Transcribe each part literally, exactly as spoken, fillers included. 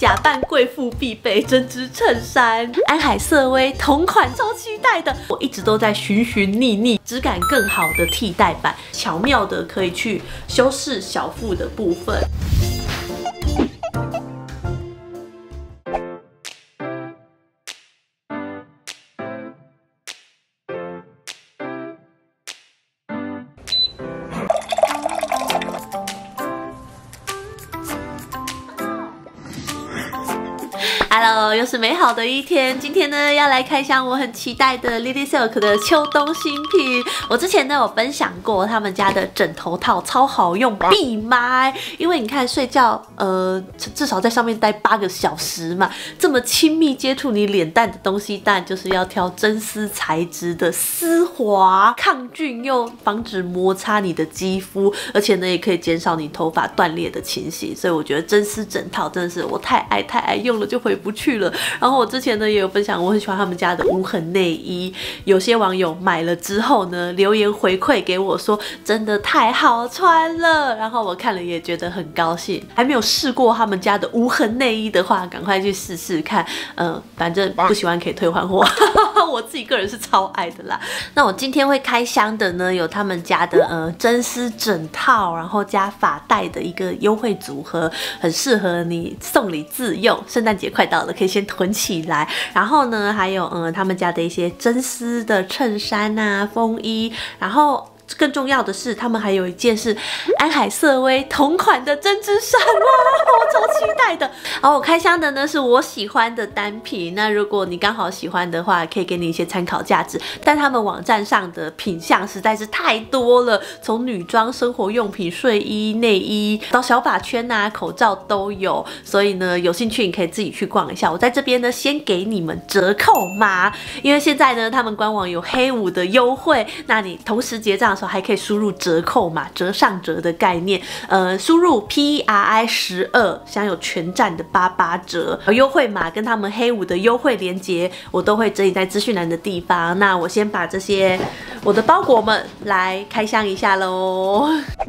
假扮贵妇必备针织衬衫，安海瑟薇同款，超期待的。我一直都在寻寻觅觅质感更好的替代版，巧妙的可以去修饰小腹的部分。Hello， 又是美好的一天。今天呢，要来开箱我很期待的 Lily Silk 的秋冬新品。我之前呢有分享过他们家的枕头套超好用，必买。因为你看睡觉，呃，至少在上面待八个小时嘛，这么亲密接触你脸蛋的东西，当然就是要挑真丝材质的，丝滑、抗菌又防止摩擦你的肌肤，而且呢也可以减少你头发断裂的情形。所以我觉得真丝枕套真的是我太爱太爱，用了就回不去了。然后我之前呢也有分享，我很喜欢他们家的无痕内衣，有些网友买了之后呢留言回馈给我说真的太好穿了，然后我看了也觉得很高兴。还没有试过他们家的无痕内衣的话，赶快去试试看。嗯、呃，反正不喜欢可以退换货，我自己个人是超爱的啦。那我今天会开箱的呢，有他们家的呃真丝枕套，然后加发带的一个优惠组合，很适合你送礼自用。圣诞节快到了，可以先囤起来。然后呢，还有嗯他们家的一些真丝的衬衫啊、风衣，然后。更重要的是，他们还有一件是安海瑟薇同款的针织衫，哇，我超期待的。然后我开箱的呢是我喜欢的单品，那如果你刚好喜欢的话，可以给你一些参考价值。但他们网站上的品项实在是太多了，从女装、生活用品、睡衣、内衣到小发圈啊、口罩都有。所以呢，有兴趣你可以自己去逛一下。我在这边呢先给你们折扣码，因为现在呢他们官网有黑五的优惠，那你同时结账还可以输入折扣码，折上折的概念，呃，输入 P R I 十二，享有全站的八八折。优惠码跟他们黑五的优惠链接，我都会整理在资讯栏的地方。那我先把这些我的包裹们来开箱一下喽。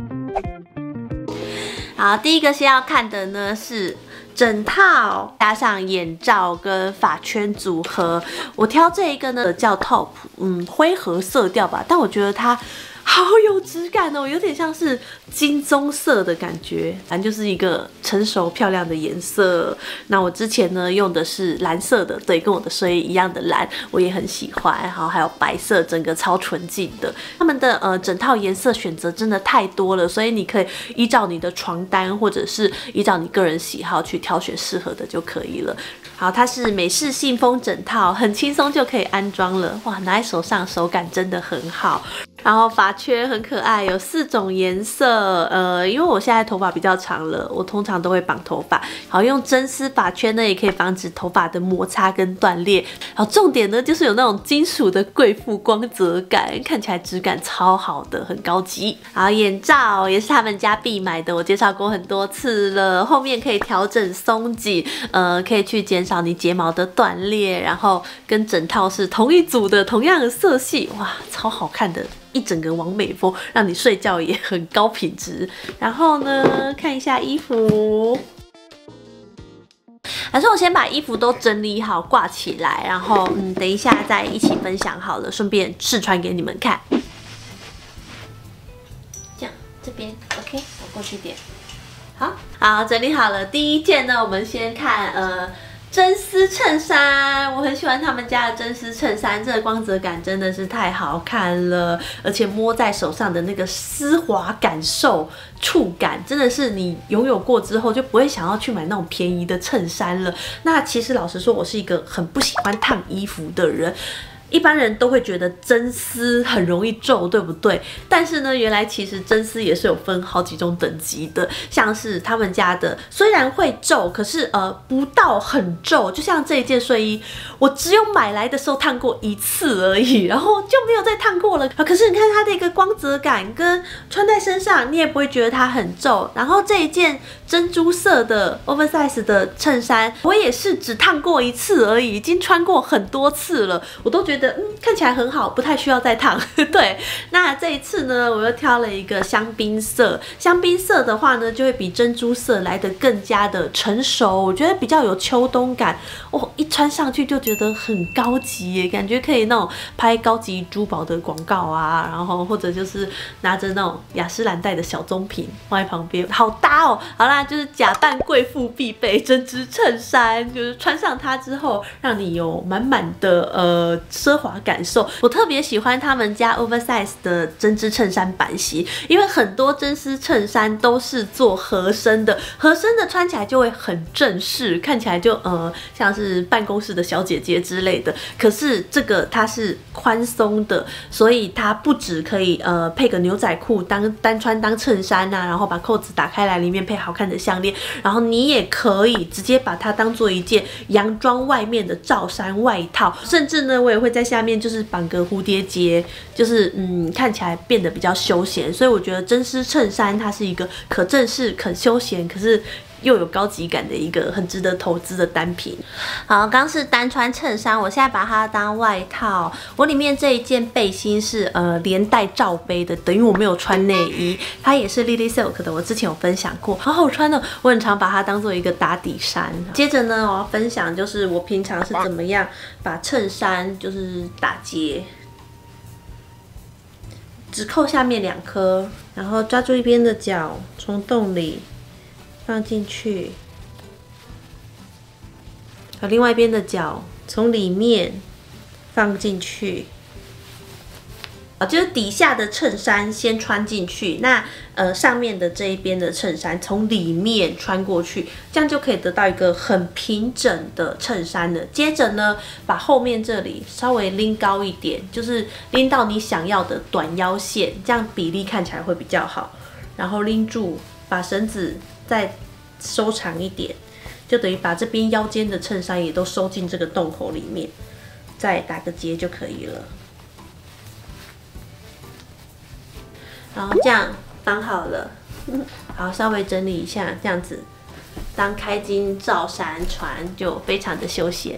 好，第一个先要看的呢是枕套加上眼罩跟发圈组合，我挑这一个呢叫 Top， 嗯，灰褐色调吧，但我觉得它好有质感哦，有点像是金棕色的感觉，反正就是一个成熟漂亮的颜色。那我之前呢用的是蓝色的，对，跟我的睡衣一样的蓝，我也很喜欢。然后还有白色，整个超纯净的。他们的呃整套颜色选择真的太多了，所以你可以依照你的床单或者是依照你个人喜好去挑选适合的就可以了。好，它是美式信封枕套，很轻松就可以安装了。哇，拿在手上手感真的很好。然后发圈很可爱，有四种颜色。呃，因为我现在头发比较长了，我通常都会绑头发。好，用真丝发圈呢，也可以防止头发的摩擦跟断裂。好，重点呢就是有那种金属的贵妇光泽感，看起来质感超好的，很高级。好，眼罩也是他们家必买的，我介绍过很多次了。后面可以调整松紧，呃，可以去减少你睫毛的断裂。然后跟枕套是同一组的，同样的色系，哇，超好看的。一整个完美风，让你睡觉也很高品质。然后呢，看一下衣服，还是我先把衣服都整理好挂起来，然后嗯，等一下再一起分享好了，顺便试穿给你们看。这样，这边 OK， 我过去点。好，好，整理好了。第一件呢，我们先看呃。真丝衬衫，我很喜欢他们家的真丝衬衫，这个光泽感真的是太好看了，而且摸在手上的那个丝滑感受、触感，真的是你拥有过之后就不会想要去买那种便宜的衬衫了。那其实老实说，我是一个很不喜欢烫衣服的人。一般人都会觉得真丝很容易皱，对不对？但是呢，原来其实真丝也是有分好几种等级的，像是他们家的虽然会皱，可是呃不到很皱。就像这一件睡衣，我只有买来的时候烫过一次而已，然后就没有再烫过了。可是你看它的一个光泽感跟穿在身上，你也不会觉得它很皱。然后这一件珍珠色的 oversize 的衬衫，我也是只烫过一次而已，已经穿过很多次了，我都觉得得嗯看起来很好，不太需要再烫。对，那这一次呢，我又挑了一个香槟色。香槟色的话呢，就会比珍珠色来得更加的成熟，我觉得比较有秋冬感。哦，一穿上去就觉得很高级耶，感觉可以那种拍高级珠宝的广告啊，然后或者就是拿着那种雅诗兰黛的小棕瓶放在旁边，好搭哦。好啦，就是假扮贵妇必备针织衬衫，就是穿上它之后，让你有满满的呃奢华感受。我特别喜欢他们家 oversize 的针织衬衫版型，因为很多针织衬衫都是做合身的，合身的穿起来就会很正式，看起来就呃像是办公室的小姐姐之类的。可是这个它是宽松的，所以它不只可以呃配个牛仔裤当单穿当衬衫啊，然后把扣子打开来，里面配好看的项链，然后你也可以直接把它当做一件洋装外面的罩衫外套，甚至呢我也会在下面就是绑个蝴蝶结，就是嗯看起来变得比较休闲。所以我觉得针织衬衫它是一个可正式、可休闲，可是又有高级感的一个很值得投资的单品。好，刚是单穿衬衫，我现在把它当外套。我里面这一件背心是呃连带罩杯的，等于我没有穿内衣，它也是 Lily Silk 的，我之前有分享过，好好穿哦。我很常把它当做一个打底衫。接着呢，我要分享就是我平常是怎么样把衬衫就是打结。只扣下面两颗，然后抓住一边的角，从洞里放进去，把另外一边的角从里面放进去。就是底下的衬衫先穿进去，那呃上面的这一边的衬衫从里面穿过去，这样就可以得到一个很平整的衬衫了。接着呢，把后面这里稍微拎高一点，就是拎到你想要的短腰线，这样比例看起来会比较好。然后拎住，把绳子再收长一点，就等于把这边腰间的衬衫也都收进这个洞口里面，再打个结就可以了。然后这样绑好了，好，稍微整理一下，这样子当开襟罩衫穿就非常的休闲。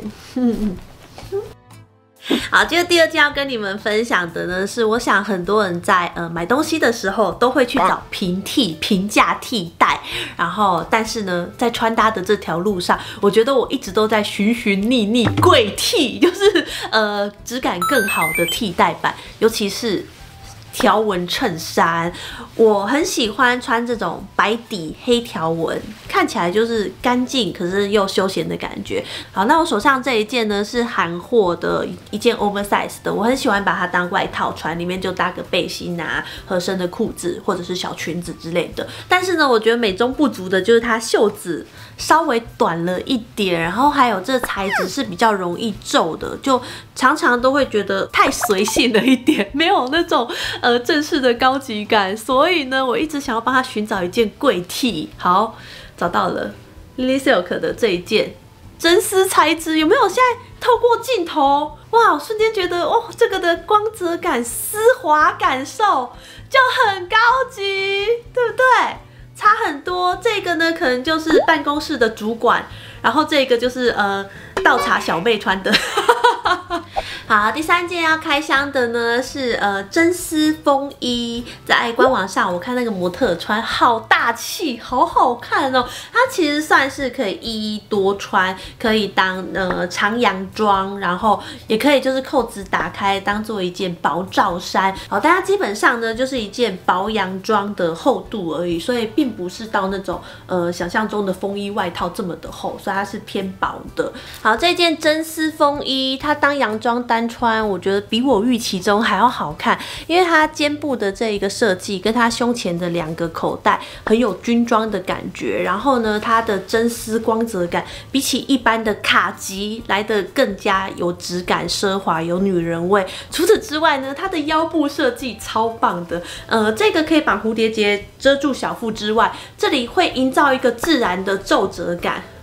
好，接着第二件要跟你们分享的呢，是我想很多人在呃买东西的时候都会去找平替、平价替代，然后但是呢，在穿搭的这条路上，我觉得我一直都在寻寻觅觅贵替，就是呃质感更好的替代版，尤其是条纹衬衫，我很喜欢穿这种白底黑条纹，看起来就是干净，可是又休闲的感觉。好，那我手上这一件呢是韩货的一件 oversize 的，我很喜欢把它当外套穿，里面就搭个背心啊、合身的裤子或者是小裙子之类的。但是呢，我觉得美中不足的就是它袖子稍微短了一点，然后还有这材质是比较容易皱的，就常常都会觉得太随性了一点，没有那种呃正式的高级感。所以呢，我一直想要帮他寻找一件贵替。好，找到了 Lily Silk 的这一件真丝材质，有没有？现在透过镜头，哇，瞬间觉得哦，这个的光泽感、丝滑感受就很高级，对不对？差很多。这个呢，可能就是办公室的主管，然后这个就是呃倒茶小妹穿的。好，第三件要开箱的呢是呃真丝风衣，在官网上我看那个模特穿好大气，好好看哦。它其实算是可以一一多穿，可以当呃长洋装，然后也可以就是扣子打开当做一件薄罩衫。好，大家基本上呢就是一件薄洋装的厚度而已，所以并不是到那种呃想象中的风衣外套这么的厚，所以它是偏薄的。好，这件真丝风衣它当洋装单穿，我觉得比我预期中还要好看，因为它肩部的这一个设计跟它胸前的两个口袋很有军装的感觉，然后呢，它的真丝光泽感比起一般的卡其来的更加有质感、奢华、有女人味。除此之外呢，它的腰部设计超棒的，呃，这个可以绑蝴蝶结遮住小腹之外，这里会营造一个自然的皱褶感。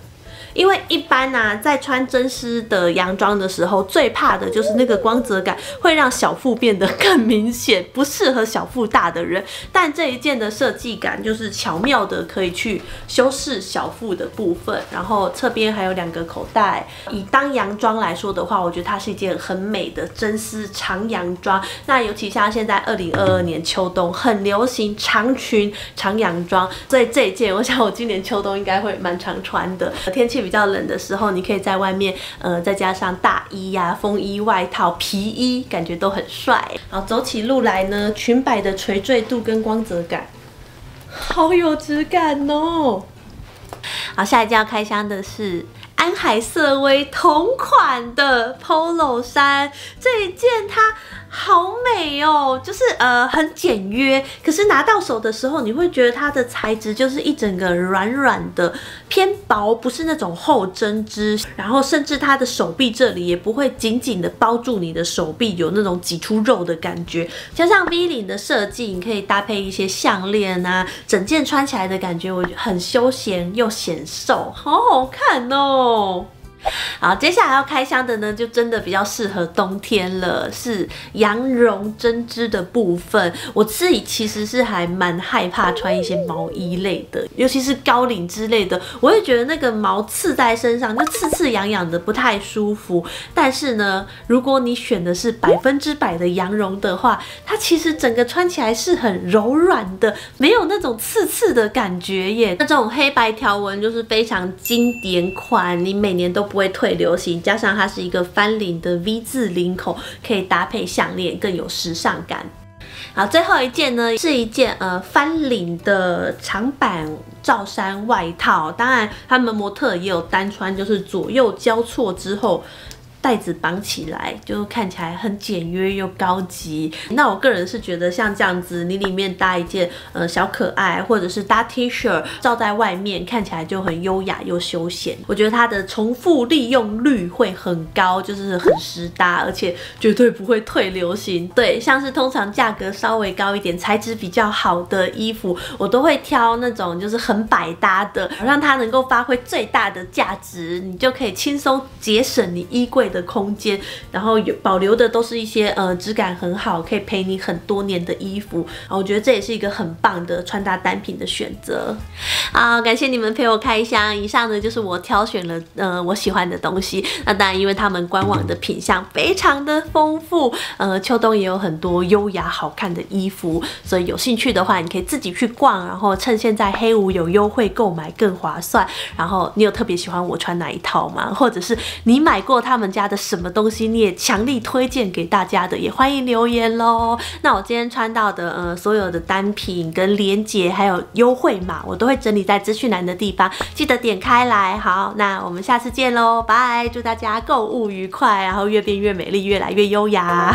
因为一般啊，在穿真丝的洋装的时候，最怕的就是那个光泽感会让小腹变得更明显，不适合小腹大的人。但这一件的设计感就是巧妙的可以去修饰小腹的部分，然后侧边还有两个口袋。以当洋装来说的话，我觉得它是一件很美的真丝长洋装。那尤其像现在二零二二年秋冬很流行长裙长洋装，所以这一件我想我今年秋冬应该会蛮常穿的。天气比较冷的时候，你可以在外面呃再加上大衣呀、啊、风衣、外套、皮衣，感觉都很帅。好，走起路来呢，裙摆的垂坠度跟光泽感，好有质感哦。好，下一件要开箱的是安海瑟薇同款的 Polo 衫，这一件它好美哦，就是呃很简约，可是拿到手的时候，你会觉得它的材质就是一整个软软的，偏薄，不是那种厚针织，然后甚至它的手臂这里也不会紧紧的包住你的手臂，有那种挤出肉的感觉。加上 V 领的设计，你可以搭配一些项链啊，整件穿起来的感觉我觉得很休闲又显瘦，好好看哦。好，接下来要开箱的呢，就真的比较适合冬天了，是羊绒针织的部分。我自己其实是还蛮害怕穿一些毛衣类的，尤其是高领之类的，我会觉得那个毛刺在身上就刺刺痒痒的，不太舒服。但是呢，如果你选的是百分之百的羊绒的话，它其实整个穿起来是很柔软的，没有那种刺刺的感觉耶。那这种黑白条纹就是非常经典款，你每年都不会退流行，加上它是一个翻领的 V 字领口，可以搭配项链，更有时尚感。好，最后一件呢是一件呃翻领的长版罩衫外套，当然他们模特也有单穿，就是左右交错之后，带子绑起来，就看起来很简约又高级。那我个人是觉得像这样子，你里面搭一件呃小可爱，或者是搭 T 恤罩在外面，看起来就很优雅又休闲。我觉得它的重复利用率会很高，就是很实搭，而且绝对不会退流行。对，像是通常价格稍微高一点、材质比较好的衣服，我都会挑那种就是很百搭的，让它能够发挥最大的价值，你就可以轻松节省你衣柜的空间，然后有保留的都是一些呃质感很好，可以陪你很多年的衣服。我觉得这也是一个很棒的穿搭单品的选择。好，感谢你们陪我开箱。以上呢就是我挑选了呃我喜欢的东西。那当然，因为他们官网的品项非常的丰富，呃秋冬也有很多优雅好看的衣服，所以有兴趣的话，你可以自己去逛，然后趁现在黑五有优惠购买更划算。然后你有特别喜欢我穿哪一套吗？或者是你买过他们家的什么东西，你也强力推荐给大家的，也欢迎留言咯。那我今天穿到的呃所有的单品跟连结还有优惠码，我都会整理在资讯栏的地方，记得点开来。好，那我们下次见咯，拜！祝大家购物愉快，然后越变越美丽，越来越优雅。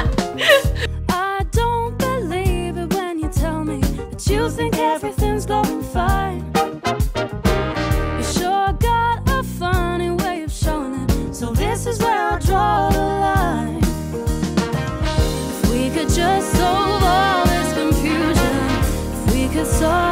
This is where I draw the line. If we could just solve all this confusion, if we could solve